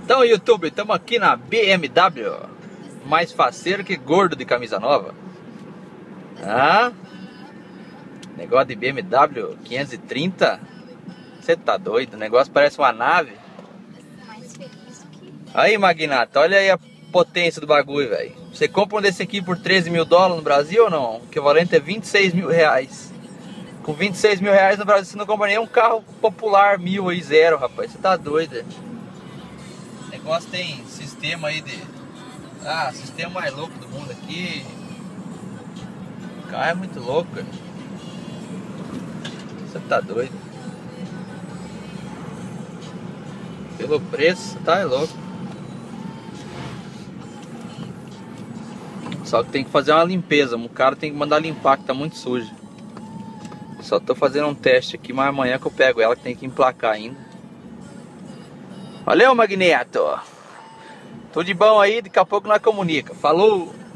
Então, YouTube, estamos aqui na BMW. Mais faceiro que gordo de camisa nova. Ah, negócio de BMW 530. Você tá doido? O negócio parece uma nave. Aí, magnata, olha aí a potência do bagulho, velho. Você compra um desse aqui por 13 mil dólares no Brasil ou não? O equivalente é 26 mil reais. Com 26 mil reais no Brasil você não compra nem um carro popular 1000 aí, zero, rapaz. Você tá doido. O negócio tem sistema aí de... Ah, sistema mais louco do mundo aqui. O carro é muito louco, cara. Você tá doido. Pelo preço, tá louco. Só que tem que fazer uma limpeza. O cara tem que mandar limpar, que tá muito sujo. Só tô fazendo um teste aqui, mas amanhã que eu pego ela, que tem que emplacar ainda. Valeu, Magneto! Tudo de bom aí, daqui a pouco nós comunica. Falou!